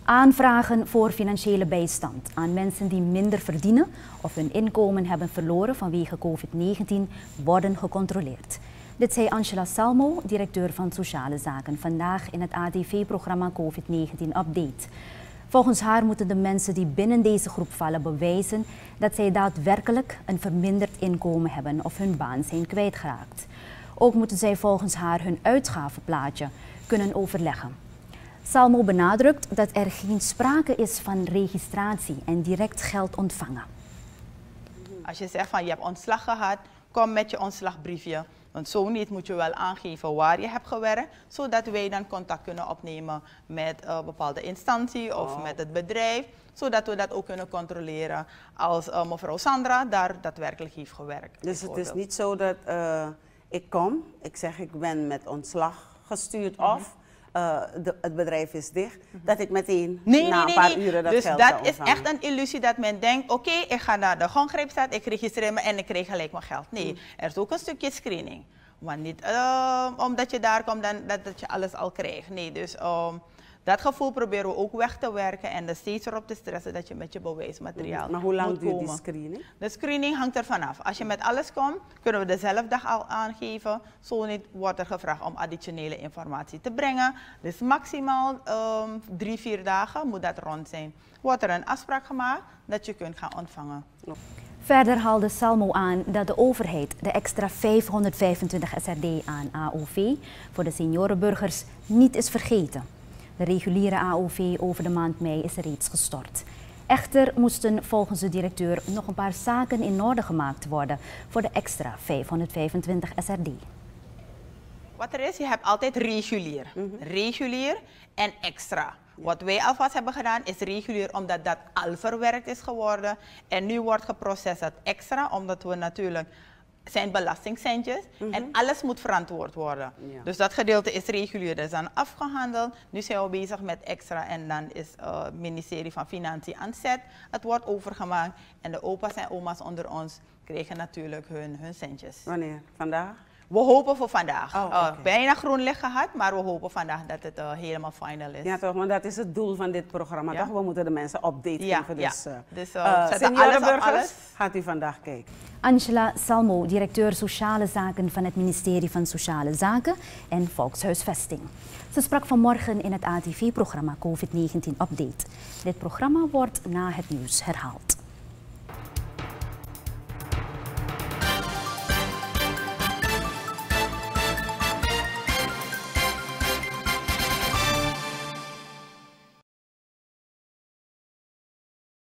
Aanvragen voor financiële bijstand aan mensen die minder verdienen of hun inkomen hebben verloren vanwege COVID-19 worden gecontroleerd. Dit zei Angela Salmo, directeur van Sociale Zaken, vandaag in het ATV-programma COVID-19 Update. Volgens haar moeten de mensen die binnen deze groep vallen bewijzen dat zij daadwerkelijk een verminderd inkomen hebben of hun baan zijn kwijtgeraakt. Ook moeten zij volgens haar hun uitgavenplaatje kunnen overleggen. Salmo benadrukt dat er geen sprake is van registratie en direct geld ontvangen. Als je zegt van je hebt ontslag gehad, kom met je ontslagbriefje. Want zo niet moet je wel aangeven waar je hebt gewerkt, zodat wij dan contact kunnen opnemen met een bepaalde instantie of met het bedrijf, zodat we dat ook kunnen controleren als mevrouw Sandra daar daadwerkelijk heeft gewerkt. Dus het is niet zo dat ik kom, ik zeg ik ben met ontslag gestuurd of het bedrijf is dicht, dat ik meteen na een paar uren dat dus geld dat kan is ontvangen. echt een illusie dat men denkt, oké, ik ga naar de Gongrijpstraat, ik registreer me en ik krijg gelijk mijn geld. Nee, er is ook een stukje screening. Maar niet omdat je daar komt dat je alles al krijgt. Nee, dus dat gevoel proberen we ook weg te werken en er steeds erop te stressen dat je met je bewijsmateriaal Maar hoe lang moet duurt komen. die screening? De screening hangt er vanaf. Als je met alles komt, kunnen we dezelfde dag al aangeven. Zo niet wordt er gevraagd om additionele informatie te brengen. Dus maximaal 3-4 dagen moet dat rond zijn. Wordt er een afspraak gemaakt dat je kunt gaan ontvangen. Verder haalde Salmo aan dat de overheid de extra 525 SRD aan AOV voor de seniorenburgers niet is vergeten. De reguliere AOV over de maand mei is reeds gestort. Echter moesten volgens de directeur nog een paar zaken in orde gemaakt worden voor de extra 525 SRD. Wat er is, je hebt altijd regulier. Regulier en extra. Wat wij alvast hebben gedaan is regulier omdat dat al verwerkt is geworden. En nu wordt geprocessed extra omdat we natuurlijk zijn belastingcentjes en alles moet verantwoord worden. Ja. Dus dat gedeelte is regulier, dat is dan afgehandeld. Nu zijn we bezig met extra en dan is het ministerie van Financiën aan zet. Het wordt overgemaakt en de opa's en oma's onder ons krijgen natuurlijk hun centjes. Wanneer? Vandaag? We hopen voor vandaag. Okay. Bijna groen licht gehad, maar we hopen vandaag dat het helemaal final is. Ja toch, want dat is het doel van dit programma toch? We moeten de mensen update geven. Dus, seniorenburgers, gaat u vandaag kijken. Angela Salmo, directeur Sociale Zaken van het ministerie van Sociale Zaken en Volkshuisvesting. Ze sprak vanmorgen in het ATV-programma COVID-19 Update. Dit programma wordt na het nieuws herhaald.